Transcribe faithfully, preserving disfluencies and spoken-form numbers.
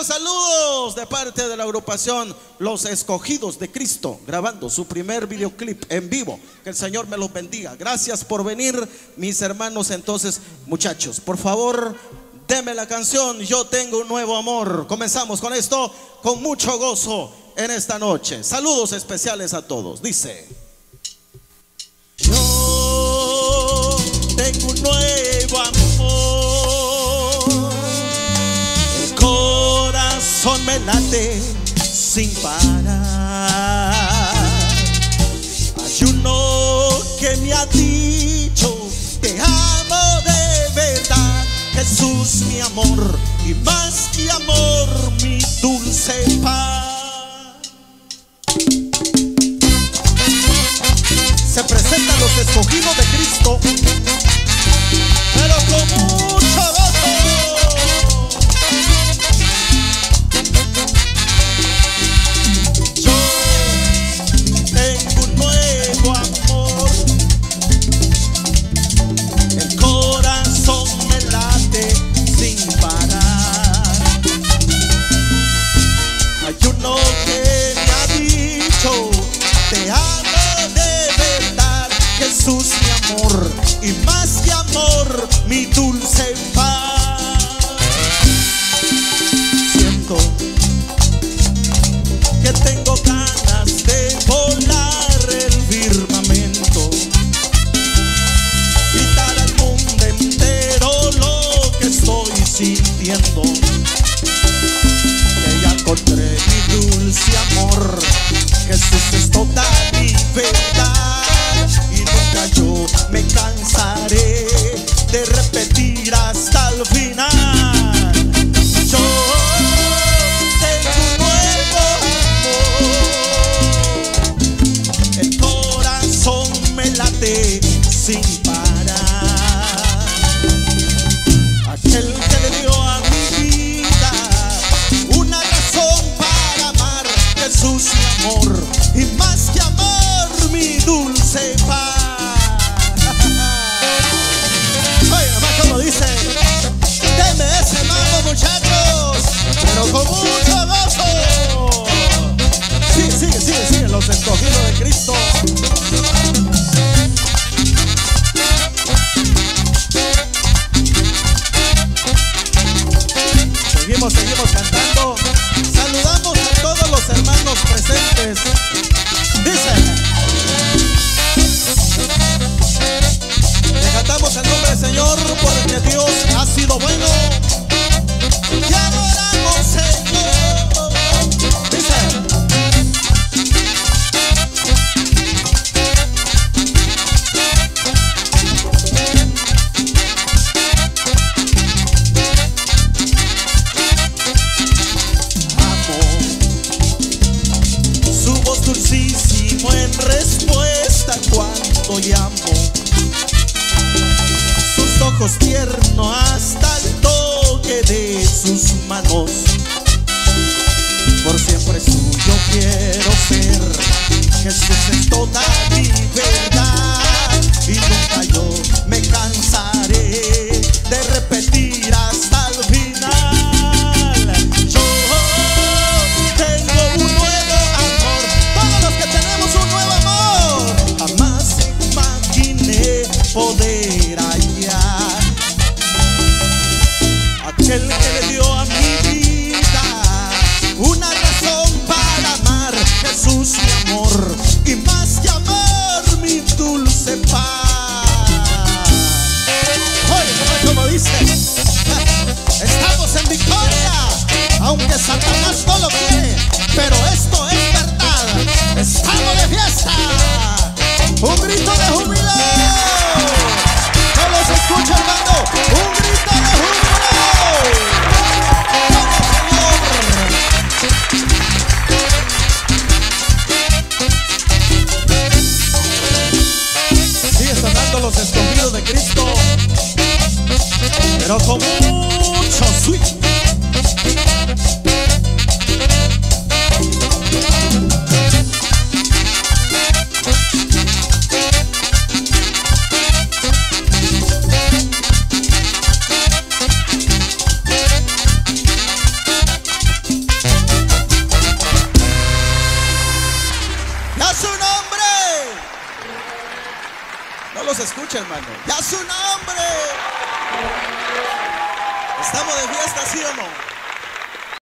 Saludos, saludos de parte de la agrupación Los Escogidos de Cristo, grabando su primer videoclip en vivo. Que el Señor me los bendiga. Gracias por venir, mis hermanos. Entonces, muchachos, por favor, deme la canción Yo Tengo un Nuevo Amor. Comenzamos con esto, con mucho gozo en esta noche. Saludos especiales a todos. Dice: yo tengo un nuevo amor, el corazón me late sin parar. Hay uno que me ha dicho: te amo de verdad, Jesús mi amor, y más que amor mi dulce paz. Se presentan Los Escogidos de Cristo, pero con mucho gozo. Yo tengo un nuevo amor, el corazón me late sin parar. Hay uno que me ha dicho: te amo Jesús mi amor, y más que amor mi dulce paz. Siento que tengo ganas de volar el firmamento, gritar al mundo entero lo que estoy sintiendo, que ya encontré mi dulce amor. Jesús es toda libertad, y nunca yo me cansaré de repetir hasta el final. Yo tengo un nuevo amor, el corazón me late sin parar. Aquel que le dio a mi vida una razón para amar, Jesús mi amor, y más que amor mi dulce paz. Oye, nomás como dice, denme ese mambo, muchachos, pero con mucho gozo. Sigue, sigue, sigue, sigue, Los Escogidos de Cristo. Seguimos, seguimos cantando. Saludamos a todos los hermanos presentes. Dice: le cantamos el nombre del Señor porque Dios ha sido bueno. Te adoramos, Señor. Dice: dulcísimo en respuesta cuando llamo, sus ojos tiernos hasta el toque de sus manos. Por siempre suyo quiero ser, Jesús es toda mi verdad, y nunca yo me cansaré de repetir hasta el final. Poder hallar aquel que le dio a mi vida una razón para amar, Jesús mi amor, y más que amor mi dulce paz. Oye, como dice, estamos en victoria, aunque Satanás no lo quiere, pero esto es verdad. Estamos de fiesta, un grito de júbilo. No los escucha, hermano. Un grito de júbilo. Sigue sonando Los Escogidos de Cristo, pero con mucho switch. No los escucha, hermano. Ya su nombre. ¿Estamos de fiesta, sí o no?